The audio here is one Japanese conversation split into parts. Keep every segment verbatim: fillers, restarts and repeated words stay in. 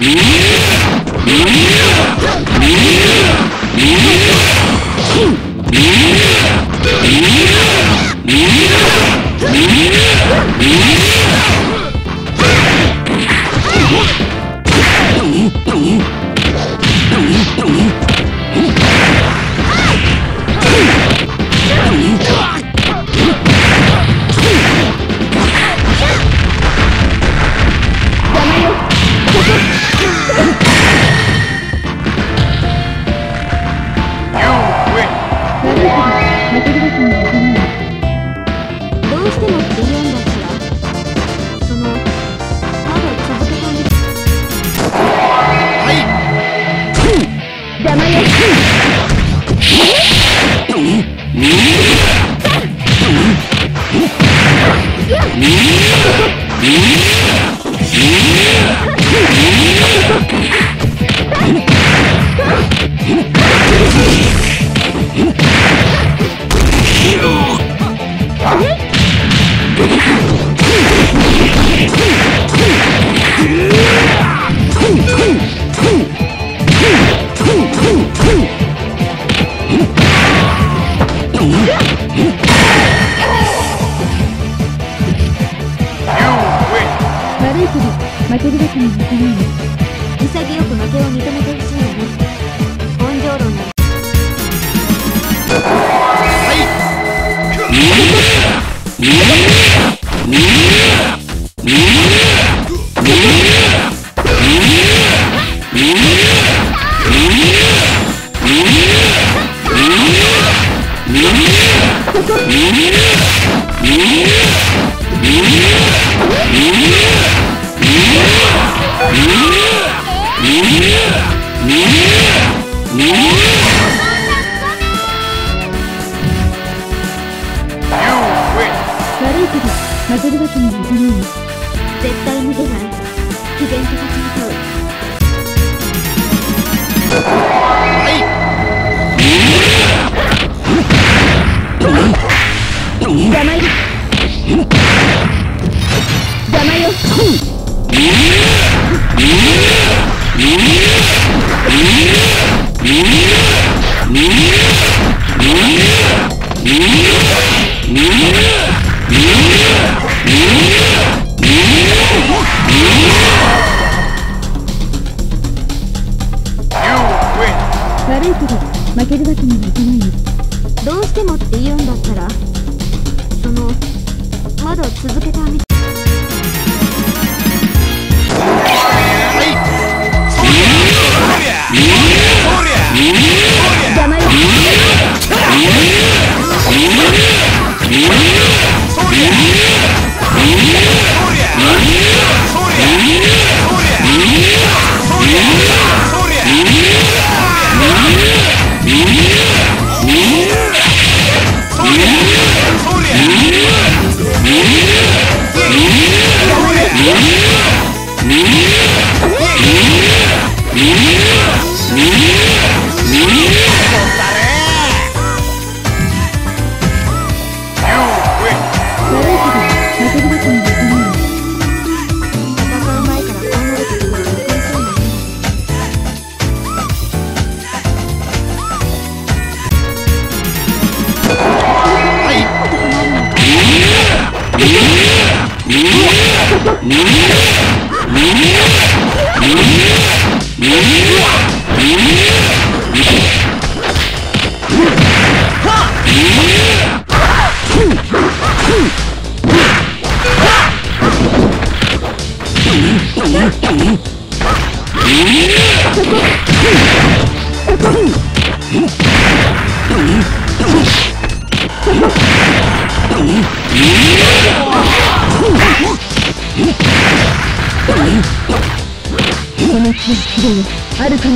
あるかな。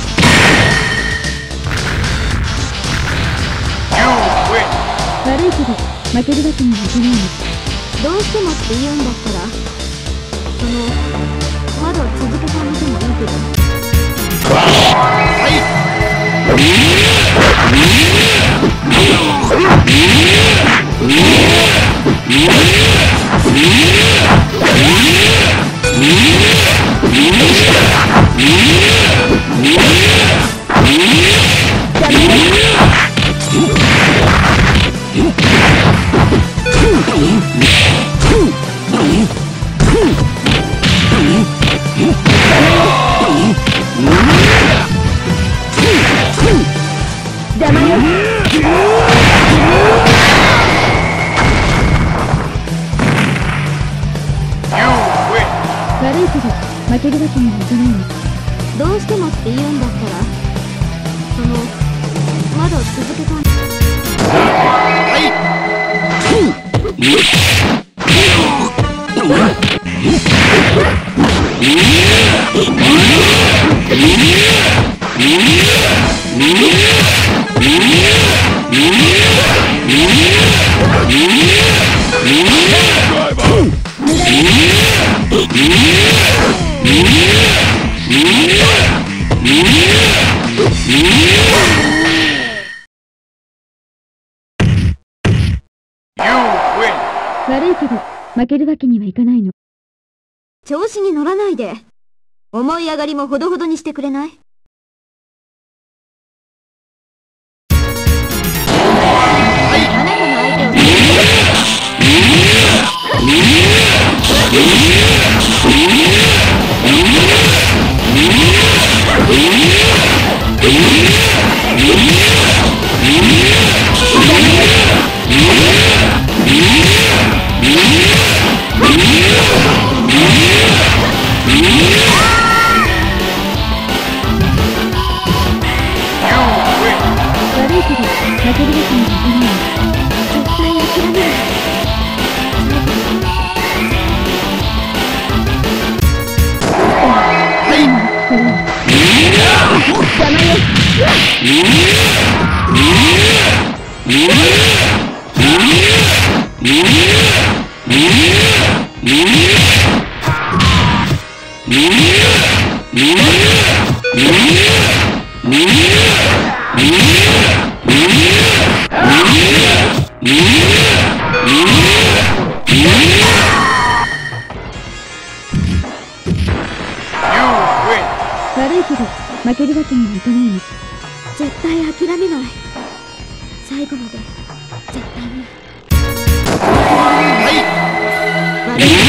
悪いけど負けるわけにはいかないの。どうしてもって言うんだったら、そのまだ続けてあげてもいいけど。はい。 って言うんだったら、そのまだ続けたんだ。悪いけど負けるわけにはいかないの。調子に乗らないで。思い上がりもほどほどにしてくれない？あなたの相手を負けるわけにはいかない。絶対諦めない。邪魔よ。悪いけど負けるわけにはいかないの。絶対諦めない。最後まで絶対に。悪い。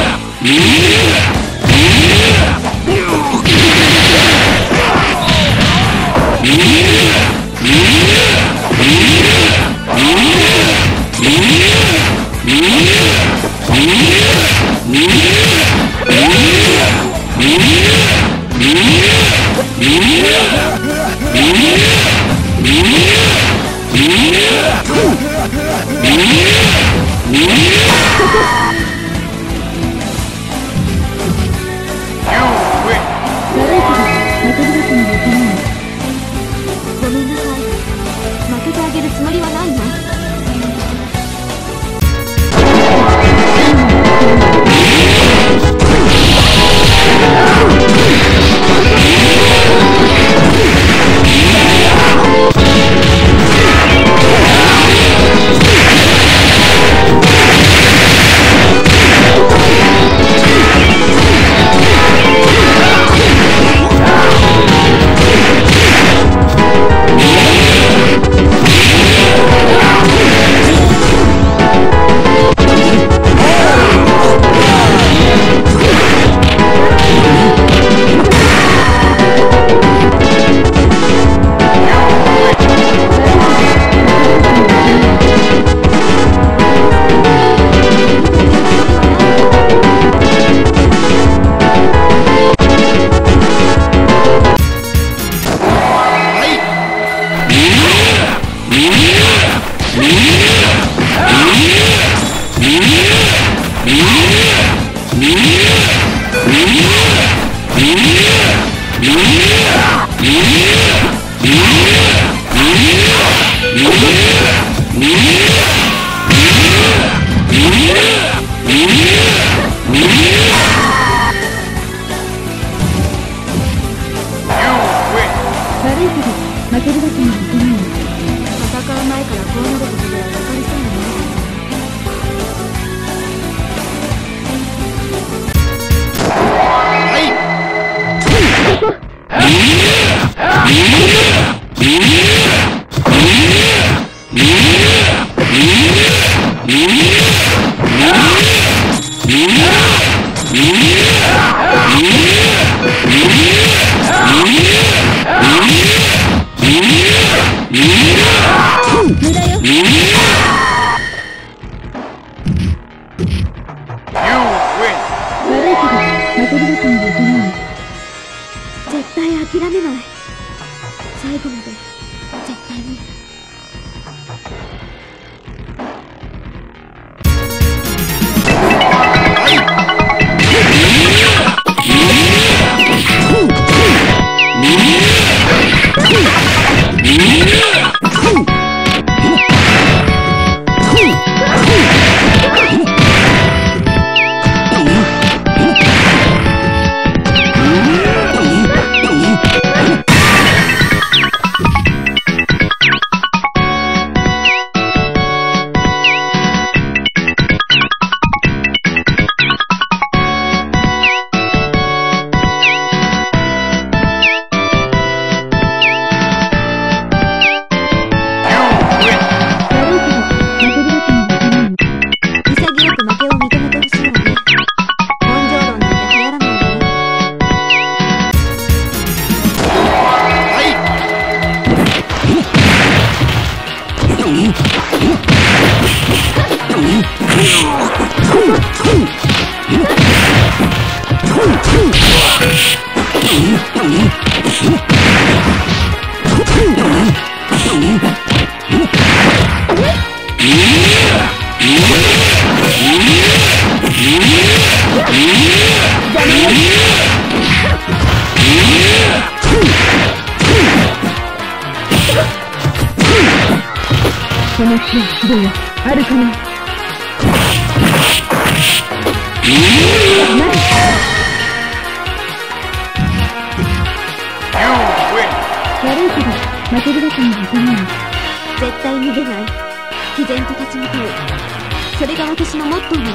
ごめんなさい。負けてあげるつもりはないの。悪いけど負けるわけにはいかないの。戦う前からこうなることぐらい分かりそうなものだよ。はい。 対諦めない。最後まで絶対に。 この日の希望はあるかな。悪いけど負けるわけにはいかないの。 絶対逃げない。毅然と立ち向かう。それが私のモットーなの。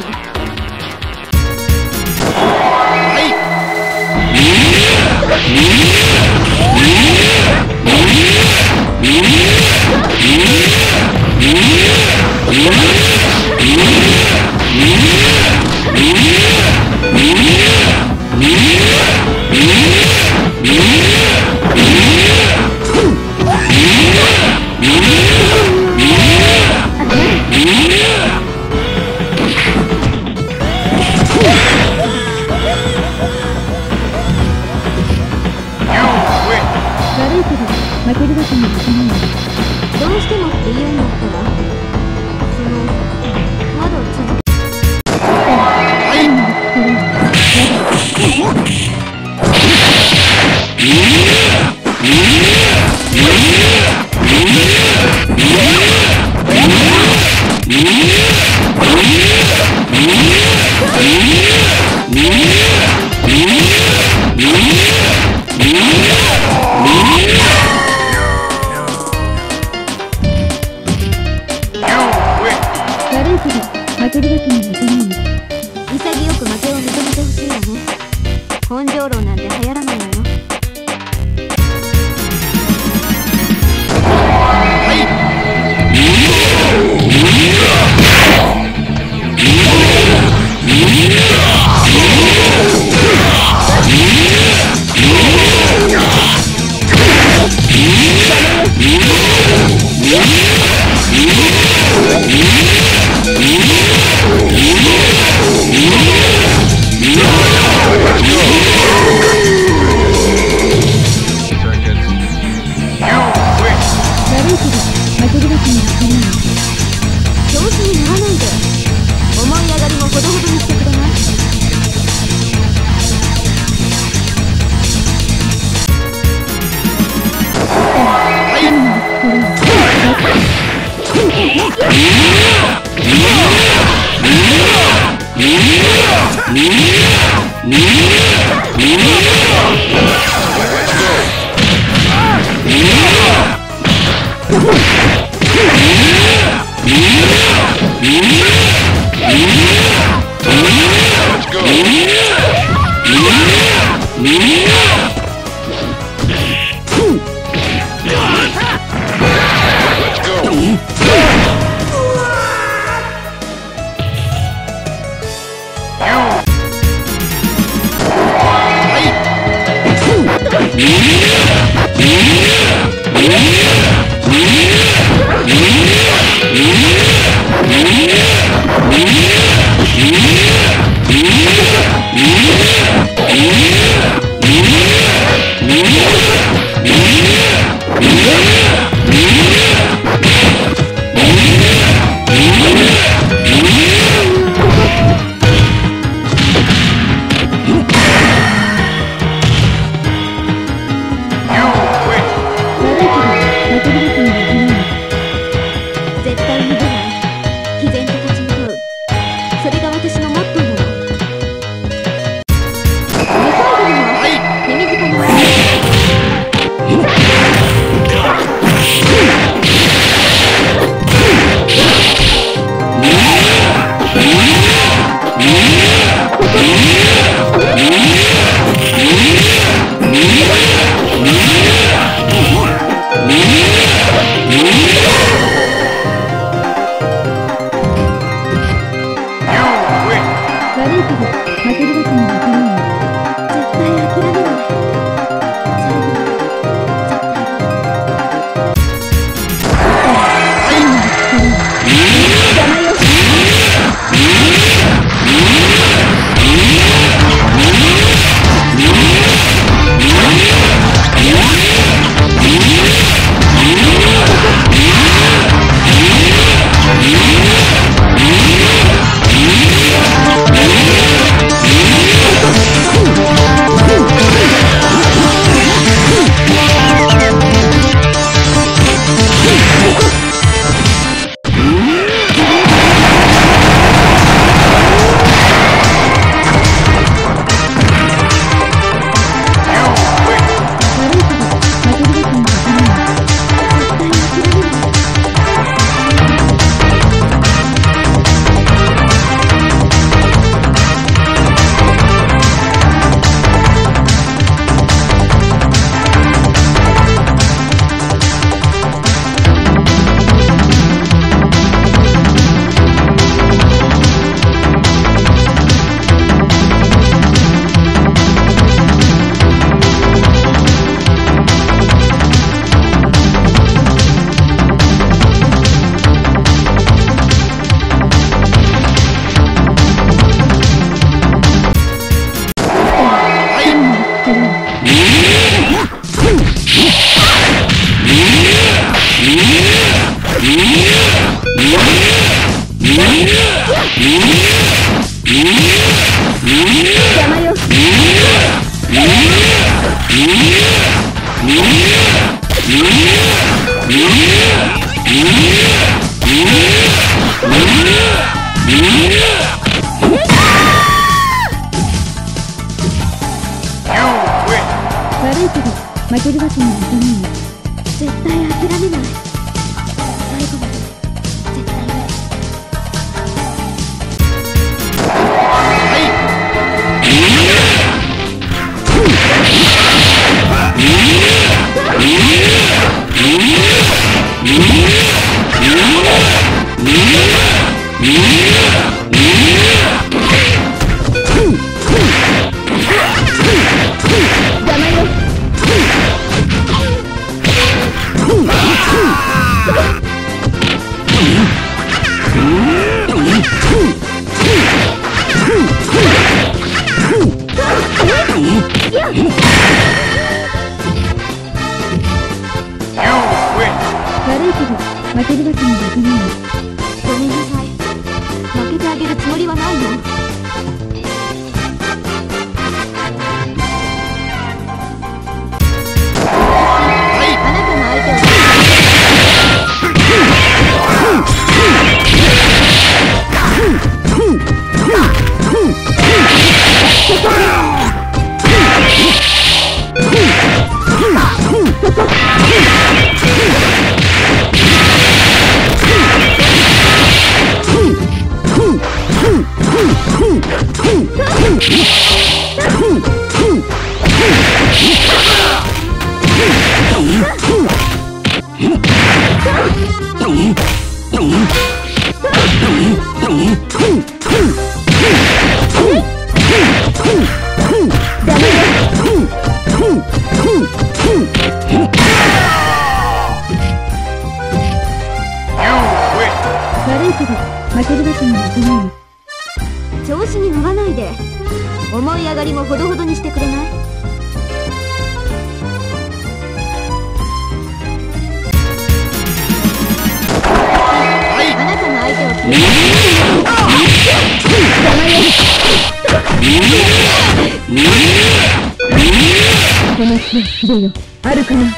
悪いけど負けるわけにはいかないの。 どうしてもって言うんだったら、そのまだ続け負けるわけにはいかないの。 潔く負けを認めてほしいわね。根性論なんて流行らないわよ。 けど負けるわけにはいかないの。 絶対諦めない。最後まで絶対に。 悪いけど負けるわけにはいかないの。 ごめんなさい。負けてあげるつもりはないの。あなたの相手を悪いけど負けるわけにはいかないの。 調子に乗らないで。思い上がりもほどほどにしてくれない？あなたの相手を決めこの日のひどよあるかな。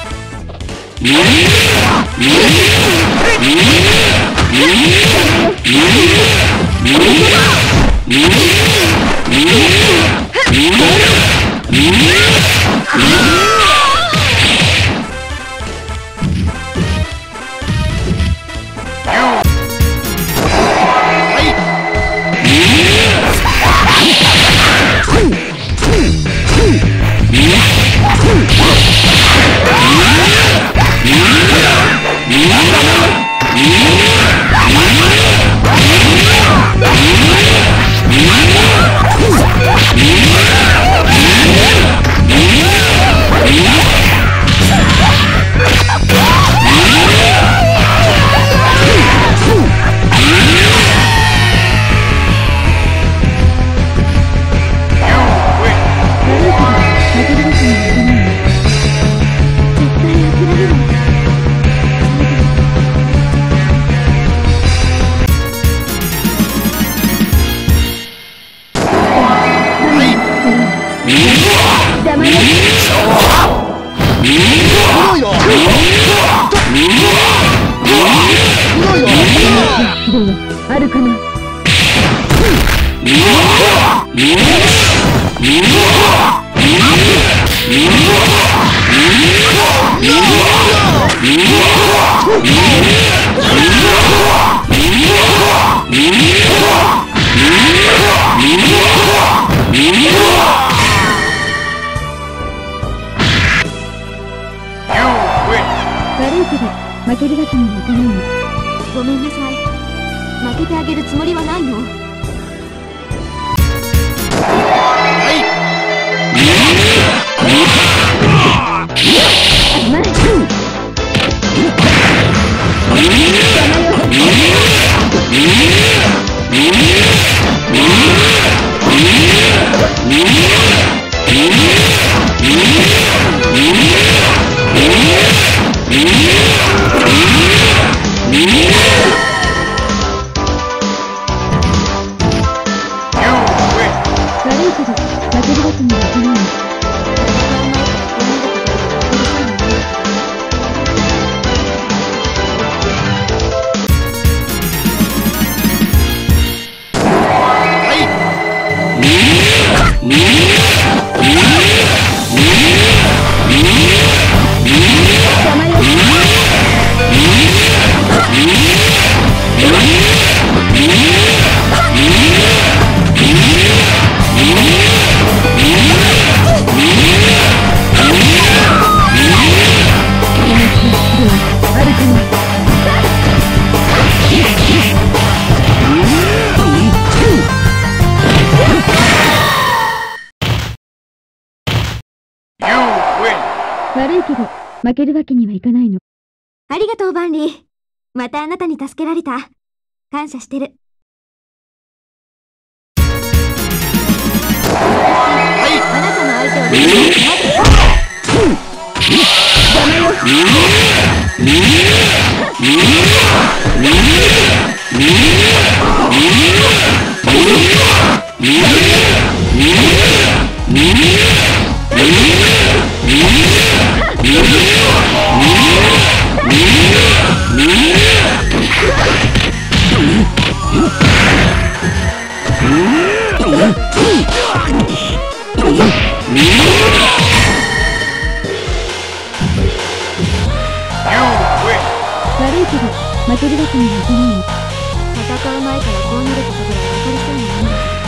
あるかな。悪いけど負けるわけにはいかないの。 ごめんなさい。負けてあげるつもりはないの。 悪いけど負けるわけにはいかないの。 悪いけど、負けるわけにはいかないの。 ありがとう、バンリー。またあなたに助けられた。感謝してる。はい、あなたの相手を見てください。邪魔よ。 悪いけど、負けるわけにはいかないの。 戦う前からこうなることぐらい分かりそうなもんだけど。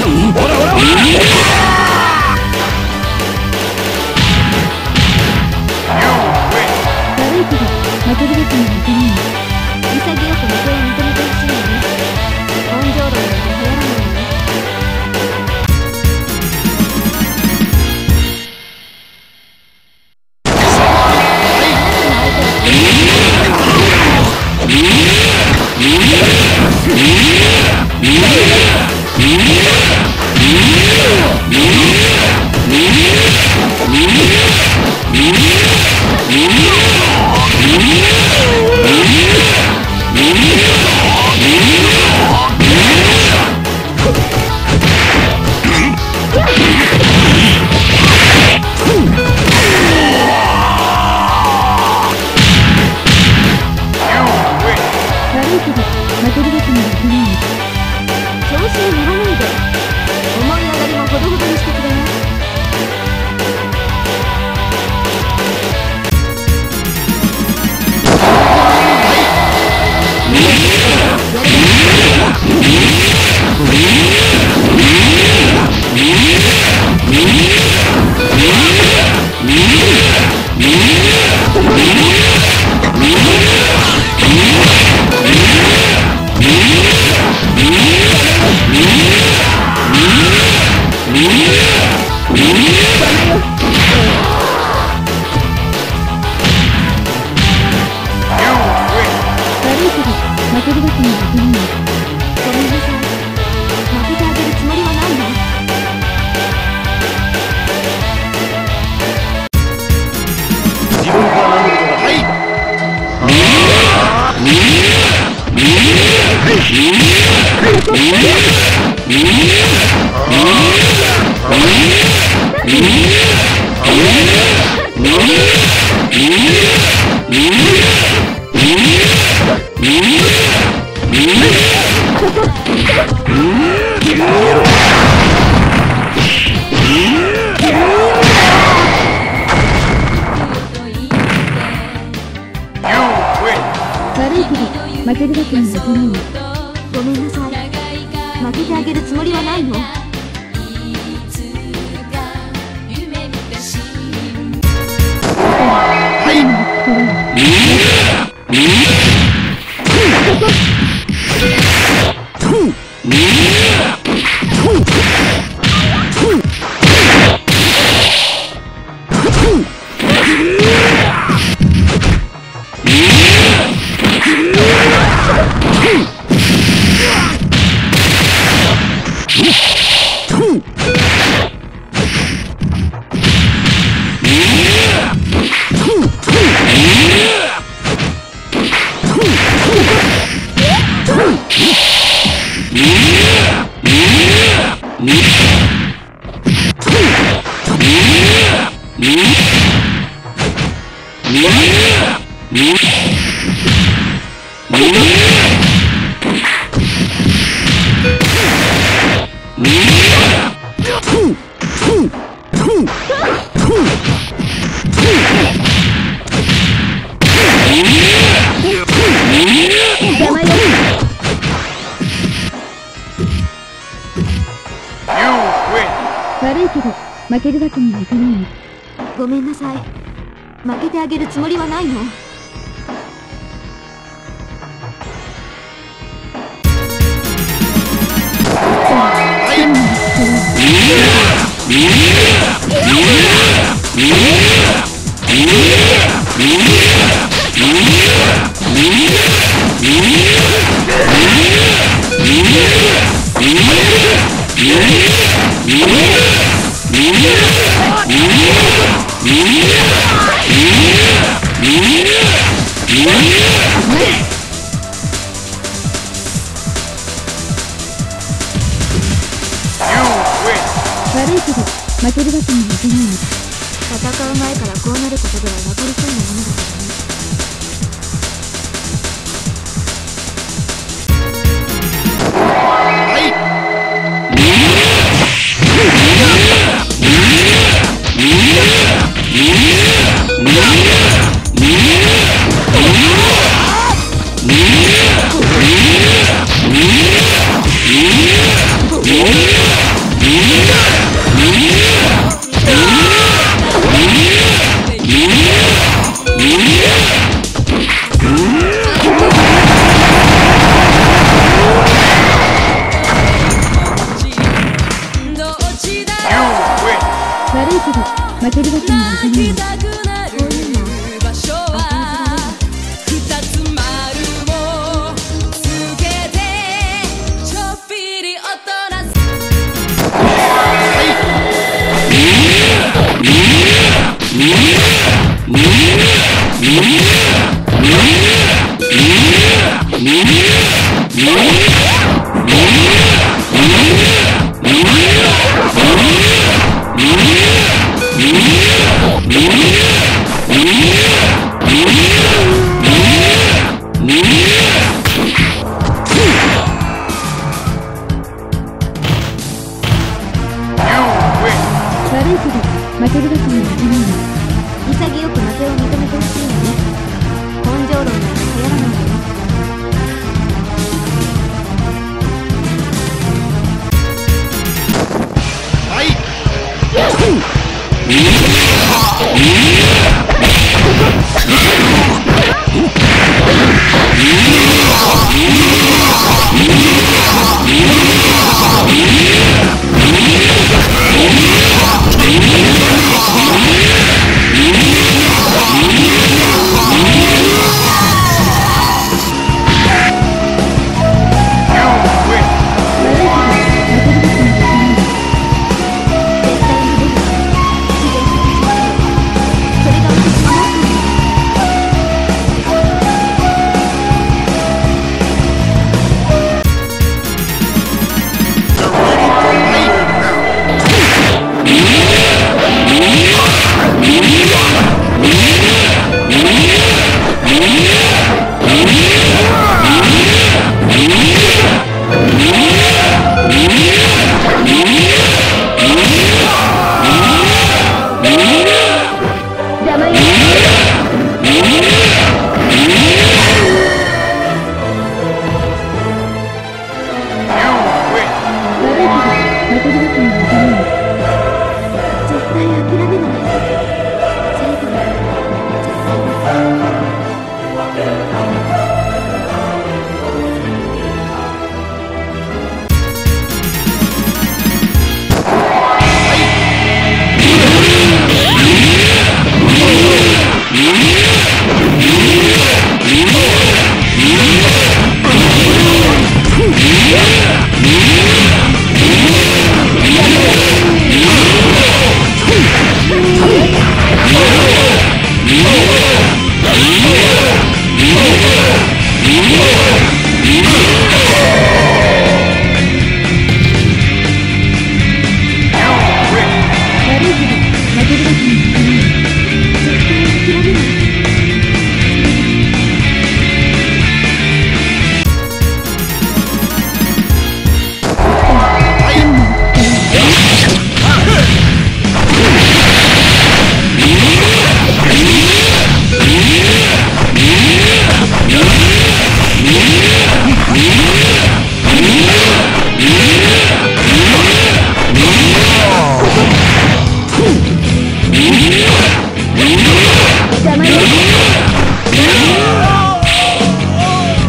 ほらほらほら。 悪いけど負けるわけにはいかないの。 潔く負けを認めてほしいのね。根性論なんて流行らないのね。 悪いけど負けるわけにはいかないの。 ごめんなさい。負けてあげるつもりはないの。 悪いけど負けるわけにはいかないの。 ごめんなさい。負けてあげるつもりはないの。 悪いけど負けるわけにはいかないの。 戦う前からこうなることぐらい分かりそうなものだからね。 Yeah! けど負けるわけにはいかないの。 泣きたくなる場所は二つ丸をつけてちょっぴり大人悪いけど負けるわけにはいかないの。 潔く負けを認めてほしいのね。根性論なんて流行らないのよ。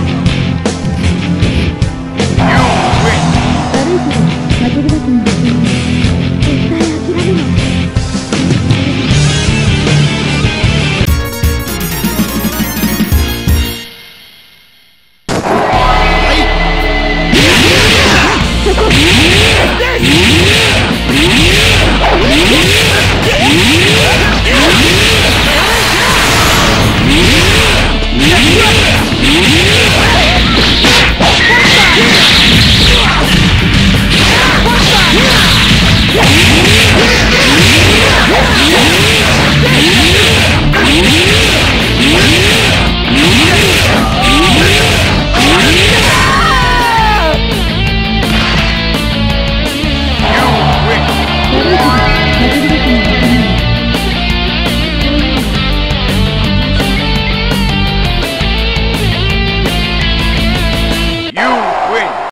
負けるわけにはいかないの。